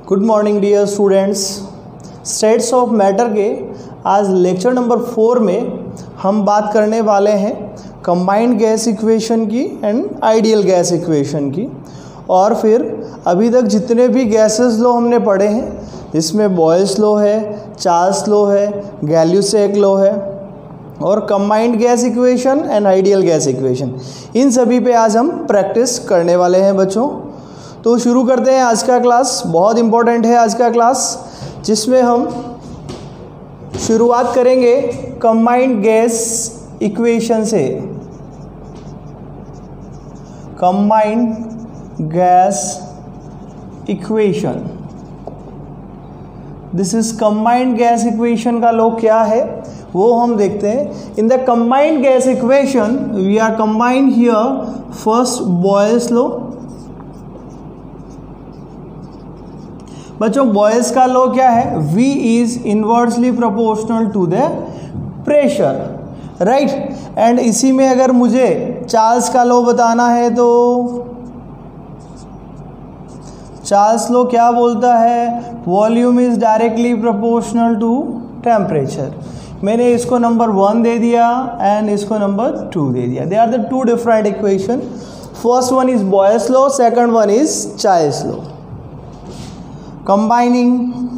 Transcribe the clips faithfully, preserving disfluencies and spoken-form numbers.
Good morning dear students. States of matter के आज lecture number four में हम बात करने वाले हैं कंबाइंड गैस इक्वेशन की एंड आइडियल गैस इक्वेशन की। और फिर अभी तक जितने भी गैसेस लॉ हमने पढ़े हैं, इसमें बॉयल्स लॉ है, चार्ल्स लॉ है, गैल्यूसेक लॉ है और combined gas equation and ideal gas equation, इन सभी पे आज हम प्रैक्टिस करने वाले हैं बच्चों। तो शुरू करते हैं आज का क्लास। बहुत इम्पोर्टेंट है आज का क्लास, जिसमें हम शुरुआत करेंगे कंबाइंड गैस इक्वेशन से। Combined gas equation, this is combined gas equation का लॉ क्या है वो हम देखते हैं। In the combined gas equation we are combined here first Boyle's law. बच्चों बॉयल्स का लॉ क्या है? V is inversely proportional to the pressure, right. And इसी में अगर मुझे चार्ल्स का लॉ बताना है तो चार्ल्स लॉ क्या बोलता है? Volume is directly proportional to temperature. मैंने इसको नंबर वन दे दिया एंड इसको नंबर टू दे दिया। They are the two different equation. First one is Boyle's law, second one is Charles law. Combining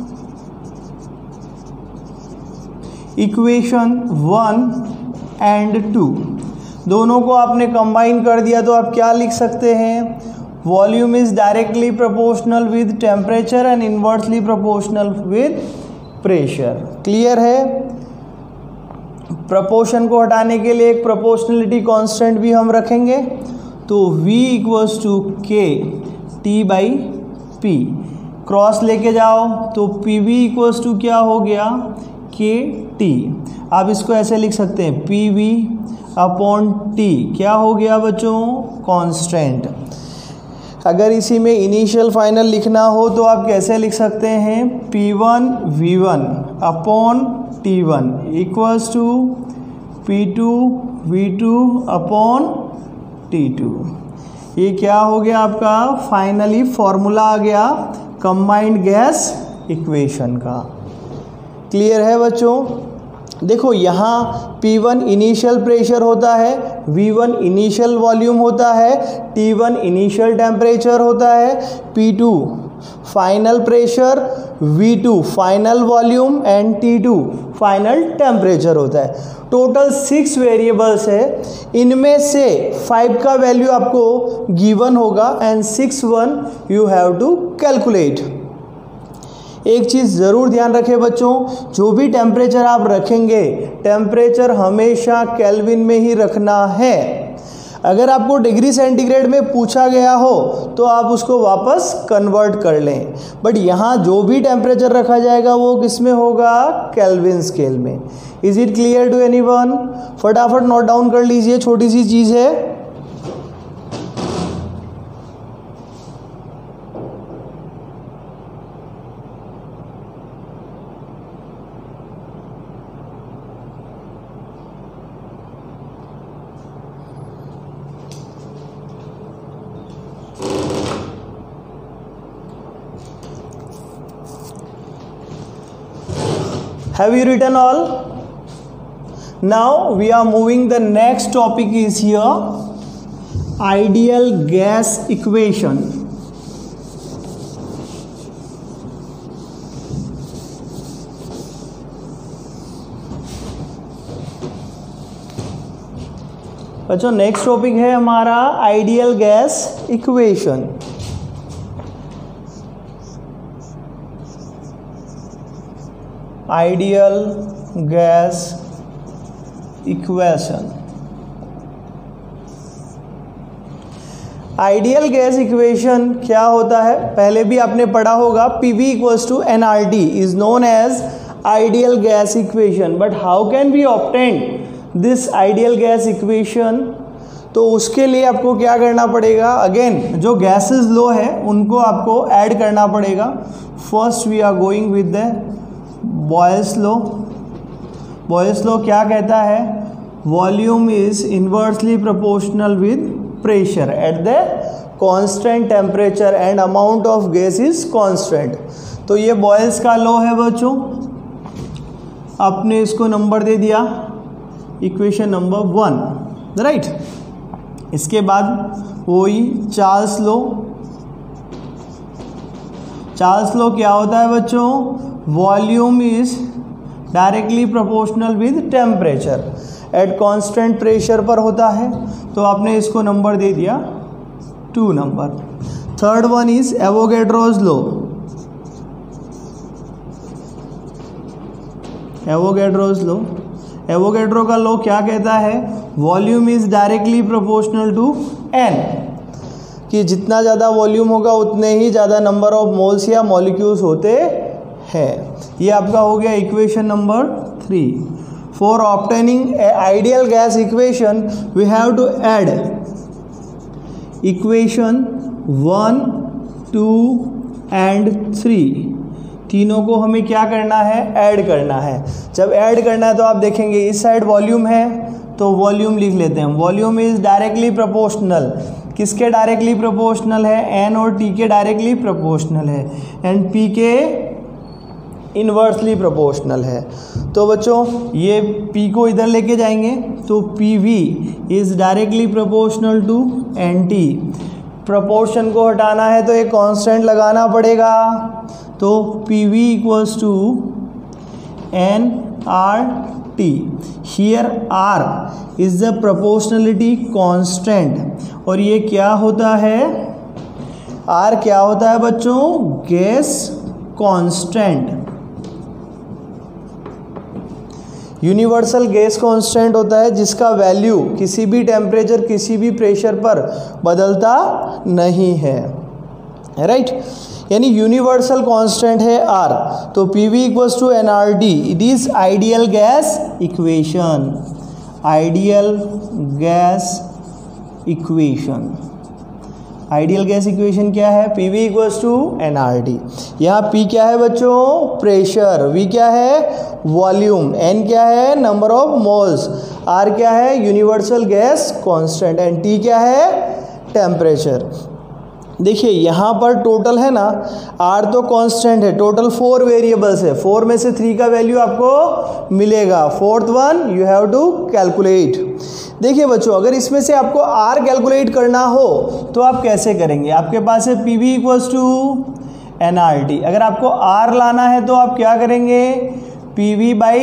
equation one and two, दोनों को आपने combine कर दिया तो आप क्या लिख सकते हैं? Volume is directly proportional with temperature and inversely proportional with pressure. Clear है? प्रोपोर्शन को हटाने के लिए एक प्रोपोर्शनलिटी कांस्टेंट भी हम रखेंगे, तो V equals to K T by P. Cross लेके जाओ तो पी वी इक्वल्स टू क्या हो गया? के टी। आप इसको ऐसे लिख सकते हैं, पी वी अपॉन टी क्या हो गया बच्चों? कांस्टेंट। अगर इसी में इनिशियल फाइनल लिखना हो तो आप कैसे लिख सकते हैं? P one V one upon T one equals to P two V two upon T two. ये क्या हो गया आपका? फाइनली फॉर्मूला आ गया कंबाइंड गैस इक्वेशन का। क्लियर है बच्चों? देखो यहाँ P वन इनिशियल प्रेशर होता है, V वन इनिशियल वॉल्यूम होता है, T वन इनिशियल टेम्परेचर होता है, P two final pressure, V two final volume and T two final temperature होता है। टोटल सिक्स वेरिएबल्स है, इनमें से फाइव का वैल्यू आपको गिवन होगा and six one you have to calculate. एक चीज़ ज़रूर ध्यान रखें बच्चों, जो भी टेम्परेचर आप रखेंगे, टेम्परेचर हमेशा केल्विन में ही रखना है। अगर आपको डिग्री सेंटीग्रेड में पूछा गया हो तो आप उसको वापस कन्वर्ट कर लें, बट यहाँ जो भी टेम्परेचर रखा जाएगा वो किस में होगा? केल्विन स्केल में। Is it clear to anyone? फटाफट नोट डाउन कर लीजिए, छोटी सी चीज़ है। Have you written all? Now we are moving, the next topic is here ideal gas equation. बच्चों नेक्स्ट टॉपिक है हमारा ideal gas equation. Ideal gas equation. Ideal gas equation क्या होता है? पहले भी आपने पढ़ा होगा, P V equals to N R T is known as ideal gas equation. But how can we obtain this ideal gas equation? तो उसके लिए आपको क्या करना पड़ेगा? अगेन जो गैसेस लॉ है उनको आपको ऐड करना पड़ेगा। First we are going with the Boyle's law. Boyle's law क्या कहता है? Volume is inversely proportional with pressure at the constant temperature and amount of gas is constant. तो ये बॉयल्स का लॉ है बच्चों, आपने इसको नंबर दे दिया इक्वेशन नंबर वन, राइट। इसके बाद वही चार्ल्स लॉ। चार्ल्स लॉ क्या होता है बच्चों? Volume is directly proportional with temperature at constant pressure पर होता है, तो आपने इसको नंबर दे दिया two number. Third one is Avogadro's law. Avogadro's law, Avogadro का लॉ क्या कहता है? Volume is directly proportional to N, कि जितना ज़्यादा वॉल्यूम होगा उतने ही ज़्यादा नंबर ऑफ मोल्स या मॉलिक्यूल्स होते हैं। ये आपका हो गया equation number three. For obtaining a ideal gas equation we have to add equation one, two and three, तीनों को हमें क्या करना है? ऐड करना है। जब ऐड करना है तो आप देखेंगे इस साइड वॉल्यूम है तो वॉल्यूम लिख लेते हैं। वॉल्यूम इज डायरेक्टली प्रोपोर्शनल, किसके डायरेक्टली प्रोपोर्शनल है? एन और टी के डायरेक्टली प्रोपोर्शनल है, एंड पी के इन्वर्सली प्रोपोर्शनल है। तो बच्चों ये पी को इधर लेके जाएंगे तो P V is directly proportional to N T. Proportion को हटाना है तो एक कांस्टेंट लगाना पड़ेगा, तो P V equals to N R T. Here R is the proportionality constant, और ये क्या होता है? आर क्या होता है बच्चों? Gas constant. Universal gas constant होता है जिसका वैल्यू किसी भी टेम्परेचर किसी भी प्रेशर पर बदलता नहीं है, राइट। यानी यूनिवर्सल कांस्टेंट है आर। तो P V equals to N R T. It is ideal gas equation, ideal gas equation. Ideal gas equation क्या है? P V equals to N R T. यहाँ पी क्या है बच्चों? प्रेशर, वी क्या है? वॉल्यूम, एन क्या है? नंबर ऑफ मोल्स, आर क्या है? Universal gas constant, and T क्या है? टेम्परेचर। देखिए यहाँ पर टोटल है ना, आर तो कांस्टेंट है, टोटल फोर वेरिएबल्स है, फोर में से थ्री का वैल्यू आपको मिलेगा, fourth one you have to calculate. देखिए बच्चों अगर इसमें से आपको आर कैलकुलेट करना हो तो आप कैसे करेंगे? आपके पास है P V equals to N R T. अगर आपको आर लाना है तो आप क्या करेंगे? P V by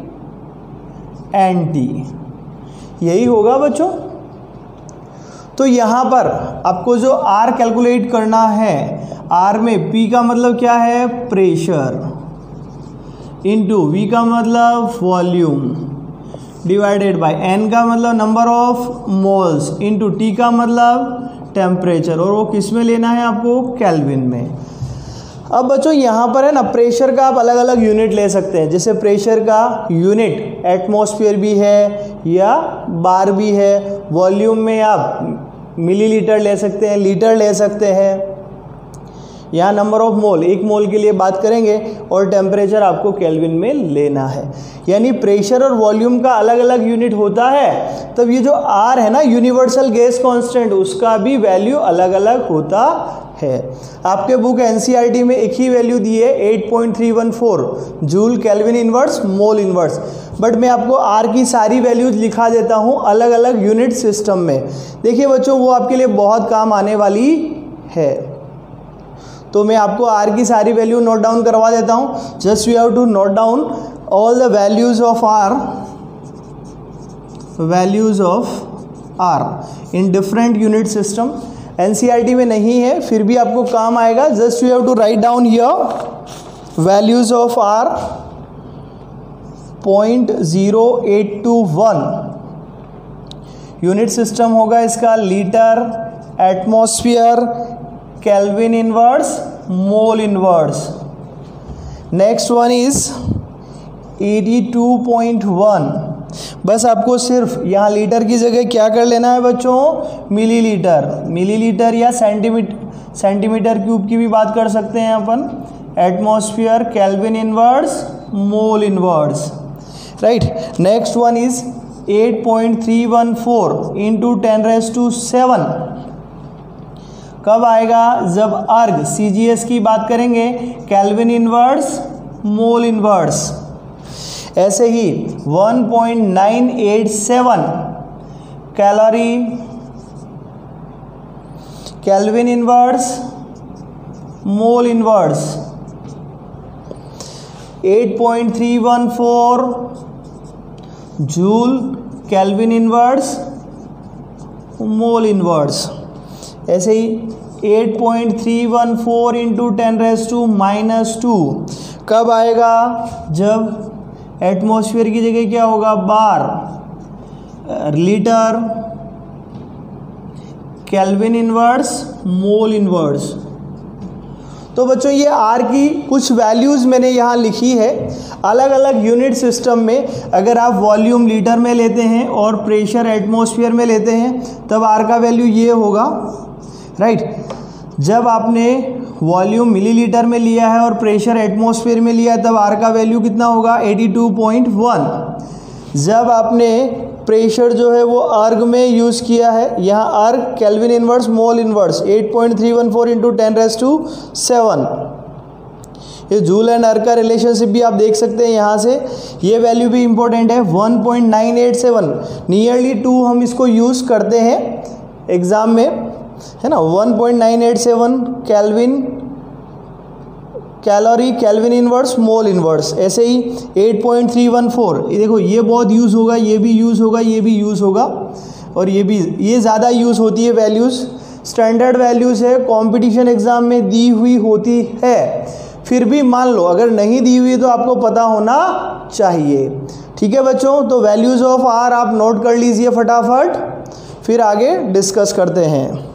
N T, यही होगा बच्चों। तो यहाँ पर आपको जो R कैलकुलेट करना है, R में P का मतलब क्या है? प्रेशर, इनटू V का मतलब वॉल्यूम, डिवाइडेड बाय N का मतलब number of moles, into T का मतलब टेम्परेचर, और वो किस में लेना है आपको? केल्विन में। अब बच्चों यहाँ पर है ना, प्रेशर का आप अलग अलग यूनिट ले सकते हैं। जैसे प्रेशर का यूनिट एटमॉस्फेयर भी है या बार भी है, वॉल्यूम में आप मिलीलीटर ले सकते हैं, लीटर ले सकते हैं, यहाँ नंबर ऑफ मोल, एक मोल के लिए बात करेंगे, और टेम्परेचर आपको केल्विन में लेना है। यानी प्रेशर और वॉल्यूम का अलग अलग यूनिट होता है, तब ये जो आर है ना यूनिवर्सल गैस कांस्टेंट, उसका भी वैल्यू अलग अलग होता है। आपके बुक एनसीईआरटी में एक ही वैल्यू दी है eight point three one four joule kelvin inverse mole inverse, but मैं आपको आर की सारी वैल्यूज लिखा देता हूँ अलग अलग यूनिट सिस्टम में। देखिए बच्चों वो आपके लिए बहुत काम आने वाली है, तो मैं आपको आर की सारी वैल्यू नोट डाउन करवा देता हूँ। Just you have to note down all the values of R, values of R in different unit system. NCERT में नहीं है फिर भी आपको काम आएगा। Just you have to write down here values of R point zero eight two one. Unit system होगा इसका litre, atmosphere, kelvin inverse, mole inverse. Next one is eighty two point one. बस आपको सिर्फ यहाँ लीटर की जगह क्या कर लेना है बच्चों? मिलीलीटर, मिलीलीटर या सेंटीमीटर सेंटीमीटर क्यूब की भी बात कर सकते हैं अपन। Atmosphere, kelvin inverse, mole inverse, right. Next one is eight point three one four into ten raise to seven. कब आएगा? जब अर्ग सीजीएस की बात करेंगे, केल्विन इनवर्स, मोल इनवर्स। ऐसे ही one point nine eight seven calorie, kelvin inverse, mole inverse. Eight point three one four joule, kelvin inverse, mole inverse. ऐसे ही eight point three one four into ten raise to minus two कब आएगा? जब atmosphere की जगह क्या होगा? Bar, litre, kelvin inverse, mole inverse. तो बच्चों ये आर की कुछ वैल्यूज़ मैंने यहाँ लिखी है। अलग अलग यूनिट सिस्टम में अगर आप वॉल्यूम लीटर में लेते हैं और प्रेशर एटमॉस्फेयर में लेते हैं तब आर का वैल्यू ये होगा, राइट। जब आपने वॉल्यूम मिलीलीटर में लिया है और प्रेशर एटमॉस्फेयर में लिया है तब आर का वैल्यू कितना होगा? Eighty two point one. जब आपने प्रेशर जो है वो अर्ग में यूज़ किया है, यहाँ erg kelvin inverse, mole inverse, eight point three one four into ten raise to seven. ये जूल एंड अर्ग का रिलेशनशिप भी आप देख सकते हैं यहाँ से। ये वैल्यू भी इंपॉर्टेंट है, one point nine eight seven, nearly two हम इसको यूज़ करते हैं एग्ज़ाम में, है ना। One point nine eight seven kelvin, calorie, kelvin inverse, mole inverse. ऐसे ही eight point three one four, ये देखो ये बहुत यूज़ होगा, ये भी यूज़ होगा, ये भी यूज़ होगा और ये भी, ये ज़्यादा यूज़ होती है वैल्यूज़। स्टैंडर्ड वैल्यूज़ है, कंपटीशन एग्ज़ाम में दी हुई होती है। फिर भी मान लो अगर नहीं दी हुई तो आपको पता होना चाहिए, ठीक है बच्चों। तो वैल्यूज़ ऑफ आर आप नोट कर लीजिए फटाफट, फिर आगे डिस्कस करते हैं।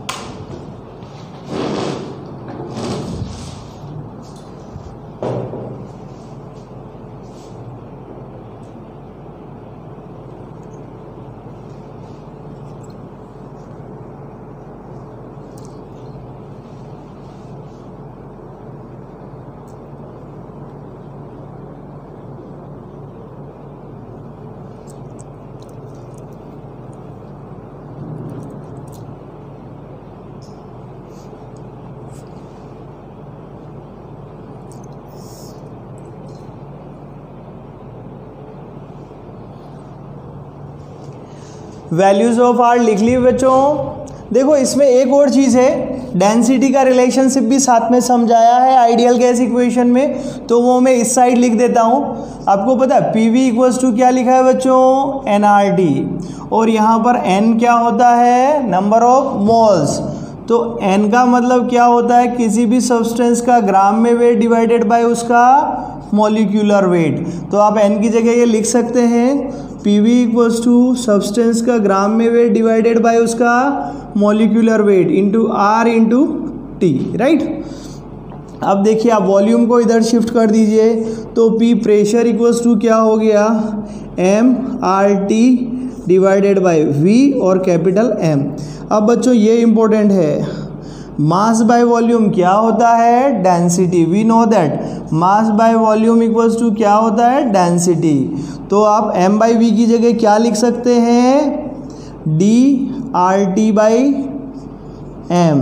वैल्यूज़ ऑफ आर लिख ली बच्चों। देखो इसमें एक और चीज़ है, डेंसिटी का रिलेशनशिप भी साथ में समझाया है आइडियल गैस इक्वेशन में, तो वो मैं इस साइड लिख देता हूँ। आपको पता है पी वी इक्वल्स टू क्या लिखा है बच्चों? एन आर टी, और यहाँ पर एन क्या होता है? Number of moles. तो एन का मतलब क्या होता है? किसी भी सब्सटेंस का ग्राम में वेट डिवाइडेड बाय उसका मॉलिक्यूलर वेट। तो आप एन की जगह ये लिख सकते हैं P V equals to substance का ग्राम में वेट डिवाइडेड बाय उसका molecular weight into R into T, right. अब देखिए आप वॉल्यूम को इधर शिफ्ट कर दीजिए, तो पी प्रेशर इक्वल्स टू क्या हो गया? M R T divided by V और कैपिटल एम। अब बच्चों ये इंपॉर्टेंट है, मास बाय वॉल्यूम क्या होता है? Density. We know that mass by volume equals to क्या होता है? डेंसिटी। तो आप m बाई वी की जगह क्या लिख सकते हैं? D R T by M.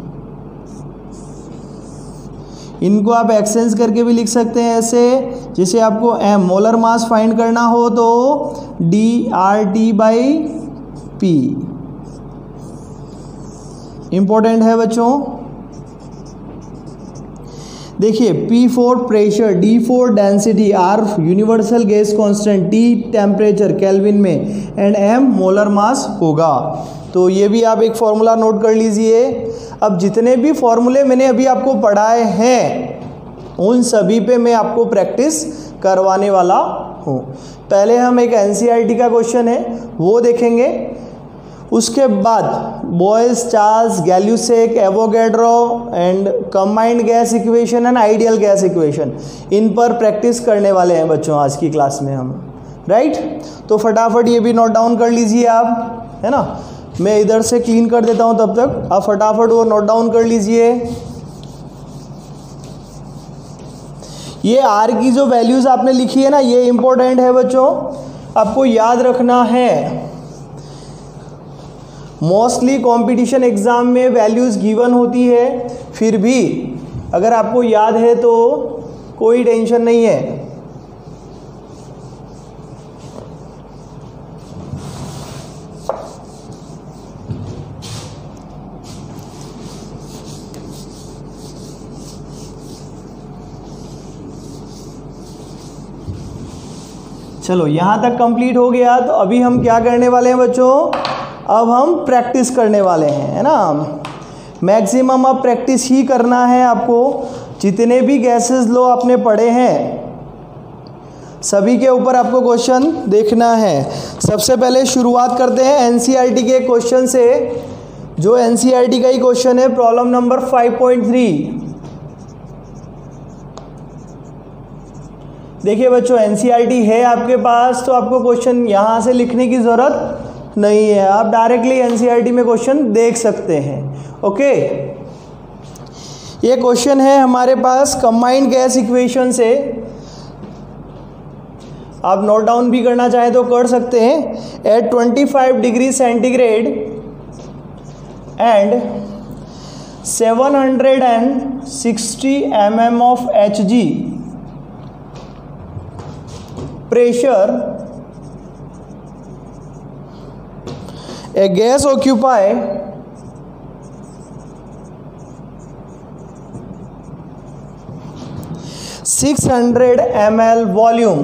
इनको आप एक्सचेंज करके भी लिख सकते हैं ऐसे, जैसे आपको m मोलर मास फाइंड करना हो तो D R T by P. Important है बच्चों। देखिए P for pressure, D for density, R universal gas constant, T temperature kelvin में एंड M मोलर मास होगा। तो ये भी आप एक फॉर्मूला नोट कर लीजिए। अब जितने भी फॉर्मूले मैंने अभी आपको पढ़ाए हैं उन सभी पे मैं आपको प्रैक्टिस करवाने वाला हूँ। पहले हम एक N C E R T का क्वेश्चन है वो देखेंगे, उसके बाद Boyle's, Charles, Gay Lussac, Avogadro and combined gas equation and ideal gas equation, इन पर प्रैक्टिस करने वाले हैं बच्चों आज की क्लास में हम, राइट। तो फटाफट ये भी नोट डाउन कर लीजिए आप, है ना। मैं इधर से क्लीन कर देता हूँ तब तक आप फटाफट वो नोट डाउन कर लीजिए। ये आर की जो वैल्यूज़ आपने लिखी है ना, ये इंपॉर्टेंट है बच्चों, आपको याद रखना है। मोस्टली कंपटीशन एग्ज़ाम में वैल्यूज़ गिवन होती है, फिर भी अगर आपको याद है तो कोई टेंशन नहीं है। चलो यहाँ तक कंप्लीट हो गया, तो अभी हम क्या करने वाले हैं बच्चों, अब हम प्रैक्टिस करने वाले हैं, है ना। मैक्सिमम अब प्रैक्टिस ही करना है आपको। जितने भी गैसेस लो आपने पढ़े हैं सभी के ऊपर आपको क्वेश्चन देखना है। सबसे पहले शुरुआत करते हैं एनसीईआरटी के क्वेश्चन से, जो एनसीईआरटी का ही क्वेश्चन है, problem number five point three. देखिए बच्चों, एनसीईआरटी है आपके पास तो आपको क्वेश्चन यहाँ से लिखने की ज़रूरत नहीं है, आप डायरेक्टली एनसीईआरटी में क्वेश्चन देख सकते हैं। ओके, ये क्वेश्चन है हमारे पास कंबाइंड गैस इक्वेशन से, आप नोट डाउन भी करना चाहें तो कर सकते हैं। At twenty five degree centigrade and seven hundred and sixty M M of H G pressure, a gas occupy six hundred milliliter volume.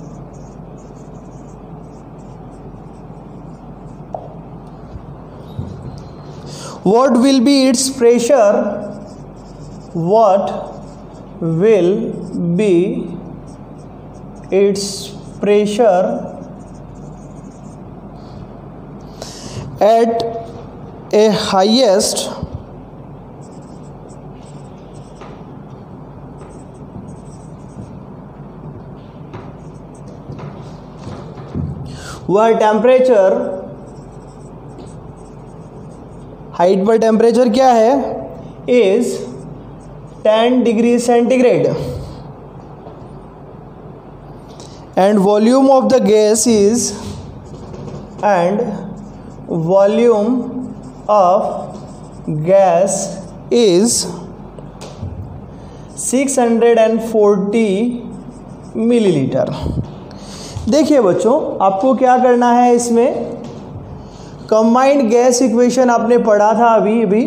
What will be its pressure? What will be its pressure at a highest वह temperature, height पर temperature क्या है, is ten degree centigrade and volume of the gas is and volume of gas is six hundred forty millilitre. देखिए बच्चों, आपको क्या करना है, इसमें कंबाइंड गैस इक्वेशन आपने पढ़ा था अभी अभी,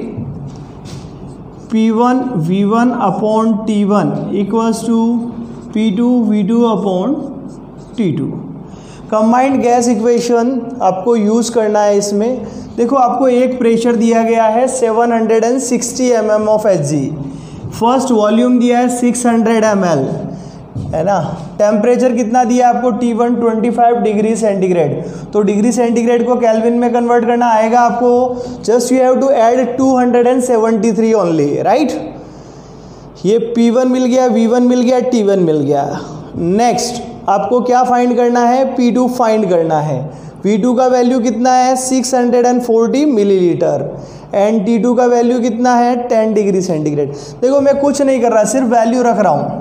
P one V one upon T one equals to P two V two upon T two. Combined gas equation आपको यूज़ करना है इसमें। देखो, आपको एक प्रेशर दिया गया है seven hundred sixty M M of H G, first volume दिया है सिक्स हंड्रेड एम एल, है ना। टेम्परेचर कितना दिया आपको, T one twenty five degree centigrade. तो डिग्री सेंटीग्रेड को केल्विन में कन्वर्ट करना आएगा आपको, just you have to add two hundred seventy three only, right. ये पी वन मिल गया, वी वन मिल गया, टी वन मिल गया। नेक्स्ट आपको क्या फाइंड करना है, पी टू फाइंड करना है। पी टू का वैल्यू कितना है, six hundred forty millilitre, and T two का वैल्यू कितना है, टेन डिग्री सेंटीग्रेड। देखो, मैं कुछ नहीं कर रहा, सिर्फ वैल्यू रख रहा हूँ।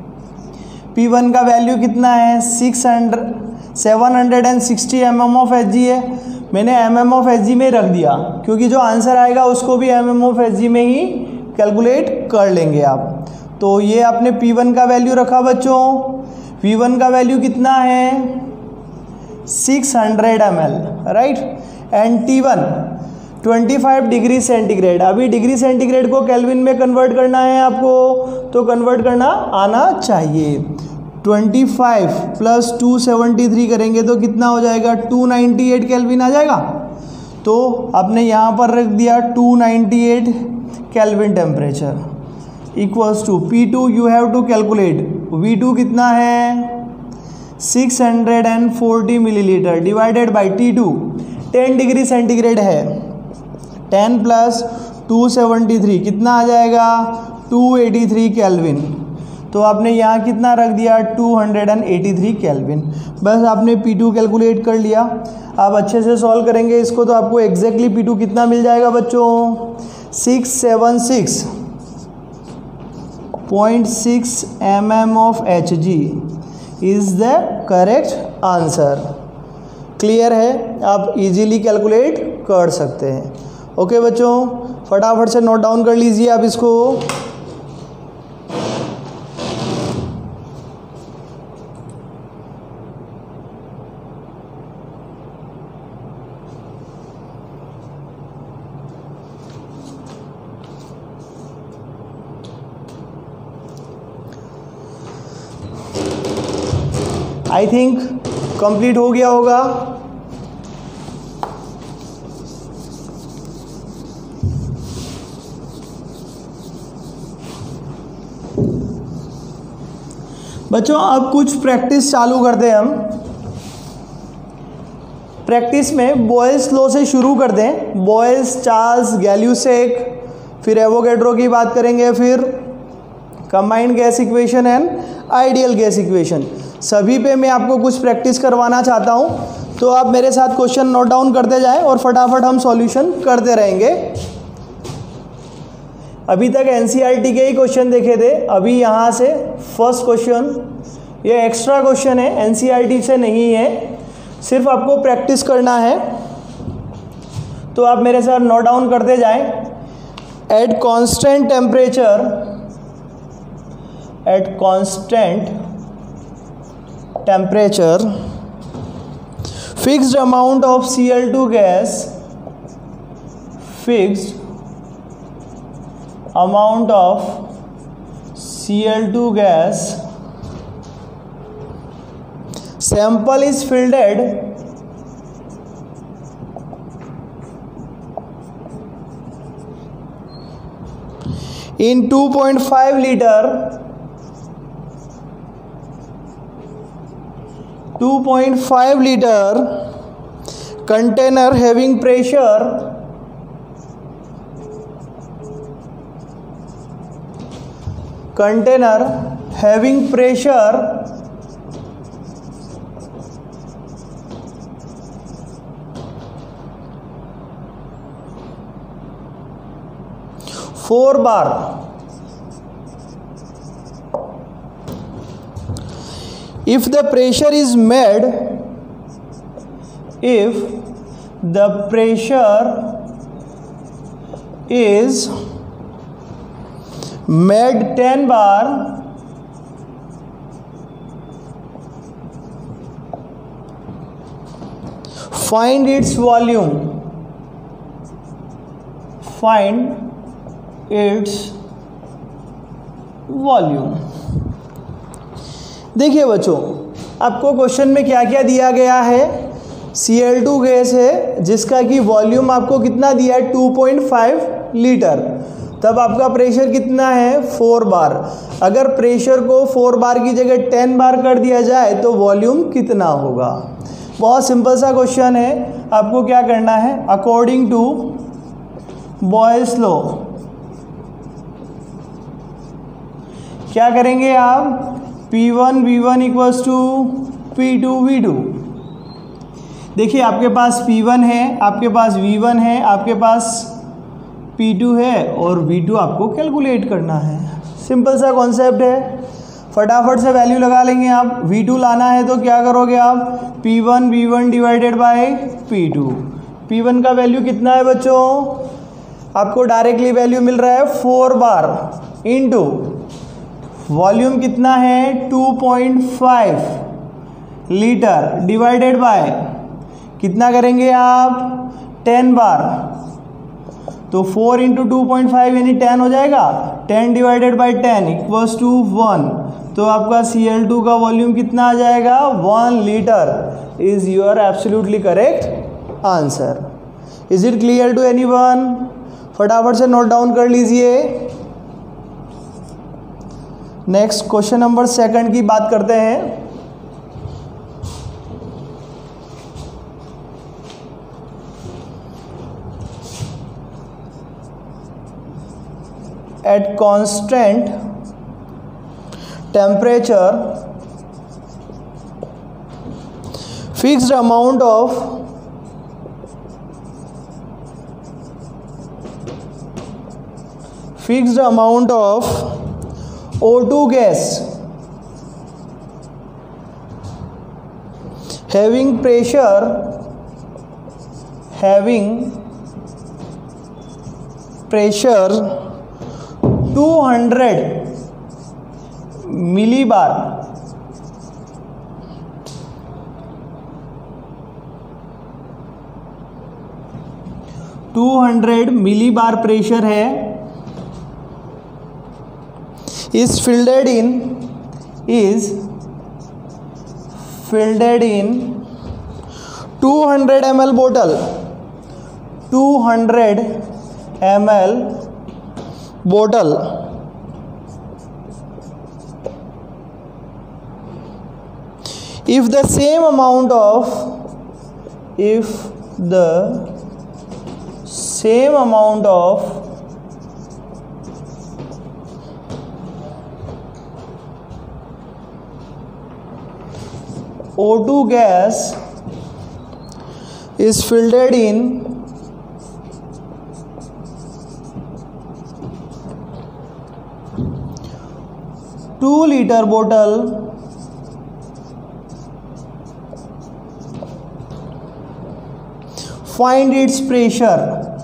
पी वन का वैल्यू कितना है, six hundred seven hundred and sixty M M of H G है, मैंने M M of H G में रख दिया, क्योंकि जो आंसर आएगा उसको भी M M of H G में ही कैलकुलेट कर लेंगे आप। तो ये आपने पी वन का वैल्यू रखा बच्चों, पी वन का वैल्यू कितना है, six hundred M L, right, and T one twenty five degree centigrade. अभी डिग्री सेंटीग्रेड को केल्विन में कन्वर्ट करना है आपको, तो कन्वर्ट करना आना चाहिए। Twenty five plus two seventy three करेंगे तो कितना हो जाएगा, टू नाइन्टी एट केल्विन आ जाएगा। तो आपने यहाँ पर रख दिया two ninety eight kelvin temperature equals to P two, you have to calculate, V two कितना है, six hundred forty millilitre divided by T two, ten degree centigrade है, ten plus two seventy three कितना आ जाएगा, to eighty three kelvin. तो आपने यहाँ कितना रख दिया, टू एटी थ्री केल्विन। बस आपने पी टू कैलकुलेट कर लिया। आप अच्छे से सॉल्व करेंगे इसको तो आपको एग्जैक्टली पी टू कितना मिल जाएगा बच्चों, six seven six point six M M of H G is the correct answer. Clear है, आप इजीली कैलकुलेट कर सकते हैं। ओके बच्चों, फटाफट से नोट डाउन कर लीजिए आप इसको। आई थिंक कंप्लीट हो गया होगा। बच्चों अब कुछ प्रैक्टिस चालू करते हैं हम। प्रैक्टिस में बॉयल्स लॉ से शुरू करते हैं। बॉयल्स, चार्ल्स, गैल्यूसेक, फिर एवोगैड्रो की बात करेंगे, फिर combined gas equation and ideal gas equation. सभी पे मैं आपको कुछ प्रैक्टिस करवाना चाहता हूँ, तो आप मेरे साथ क्वेश्चन नोट डाउन करते जाएं और फटाफट हम सॉल्यूशन करते रहेंगे। अभी तक एनसीईआरटी के ही क्वेश्चन देखे थे। अभी यहाँ से फर्स्ट क्वेश्चन, ये एक्स्ट्रा क्वेश्चन है, एनसीईआरटी से नहीं है, सिर्फ आपको प्रैक्टिस करना है। तो आप मेरे साथ नोट डाउन करते जाएं। At constant temperature, at constant temperature, fixed amount of C L two gas, fixed amount of C L two gas, sample is filled in two point five liter two point five liter container having pressure container having pressure four bar, if the pressure is made, if the pressure is made ten bar, find its volume, find its volume। देखिए बच्चों, आपको question में क्या क्या दिया गया है। सी L two gas है जिसका कि वॉल्यूम आपको कितना दिया है, टू पॉइंट फाइव लीटर। तब आपका प्रेशर कितना है, फोर बार। अगर प्रेशर को फोर बार की जगह टेन बार कर दिया जाए तो वॉल्यूम कितना होगा। बहुत सिंपल सा क्वेश्चन है। आपको क्या करना है, अकॉर्डिंग टू बॉयल्स लॉ क्या करेंगे आप, P one V one equals to P two V two. देखिए आपके पास पी वन है, आपके पास वी वन है, आपके पास पी टू है और वी टू आपको कैलकुलेट करना है। सिंपल सा कॉन्सेप्ट है, फटाफट से वैल्यू लगा लेंगे आप। वी टू लाना है तो क्या करोगे आप, P one V one divided by P two. P one का वैल्यू कितना है बच्चों, आपको डायरेक्टली वैल्यू मिल रहा है फोर बार, इनटू वॉल्यूम कितना है two point five litre, divided by कितना करेंगे आप, टेन बार। तो four into two point five यानी टेन हो जाएगा। Ten divided by ten equals to one. तो आपका सी एल टू का वॉल्यूम कितना आ जाएगा, one litre is your absolutely correct answer. Is it clear to anyone? फटाफट से नोट डाउन कर लीजिए। नेक्स्ट क्वेश्चन नंबर सेकंड की बात करते हैं। At constant temperature, fixed amount of fixed amount of O two gas having pressure having pressure two hundred millibar two hundred millibar pressure है is filled in is filled in two hundred milliliter bottle two hundred milliliter bottle if the same amount of if the same amount of O two gas is filled in two liter bottle find its pressure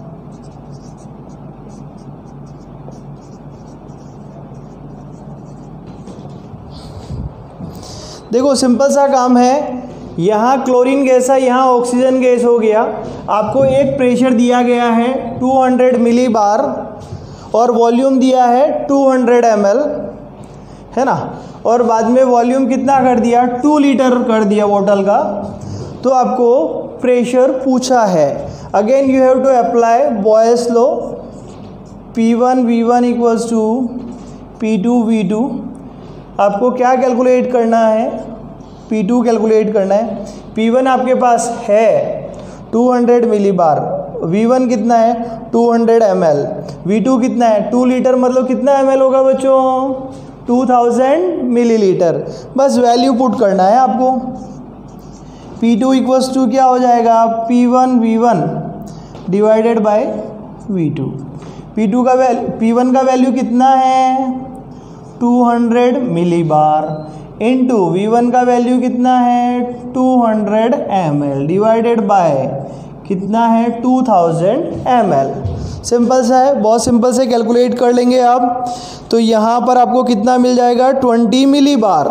देखो simple सा काम है, यहाँ chlorine gas है, यहाँ oxygen gas हो गया। आपको एक प्रेशर दिया गया है टू हंड्रेड मिली बार और वॉल्यूम दिया है टू हंड्रेड एम एल, है ना, और बाद में वॉल्यूम कितना कर दिया, टू लीटर कर दिया बोतल का। तो आपको प्रेशर पूछा है। Again you have to apply Boyle's law, P one V one equals to P two V two. आपको क्या कैलकुलेट करना है, पी टू कैलकुलेट करना है। पी वन आपके पास है two hundred millibar, V one कितना है two hundred M L, V two कितना है टू लीटर, मतलब कितना एम एल होगा बच्चों टू थाउजेंड मिलीलीटर। बस वैल्यू पुट करना है आपको। पी टू इक्वल्स टू क्या हो जाएगा, P one V one divided by V two. P two का वैल्यू पी वन का वैल्यू कितना है two hundred millibar into V one का वैल्यू कितना है two hundred M L divided by कितना है two thousand M L. Simple सा है, बहुत सिंपल से कैलकुलेट कर लेंगे आप। तो यहाँ पर आपको कितना मिल जाएगा twenty millibar,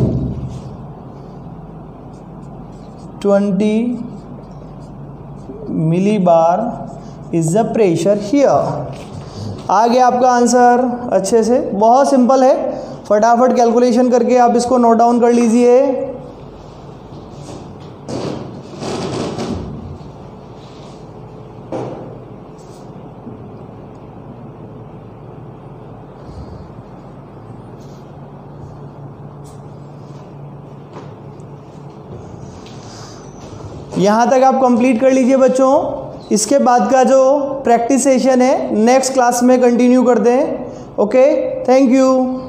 twenty millibar is the pressure here. आ गया आपका आंसर अच्छे से, बहुत सिंपल है। फटाफट कैलकुलेशन करके आप इसको नोट डाउन कर लीजिए। यहाँ तक आप कंप्लीट कर लीजिए बच्चों। इसके बाद का जो प्रैक्टिस सेशन है नेक्स्ट क्लास में कंटिन्यू करते हैं। Okay, thank you.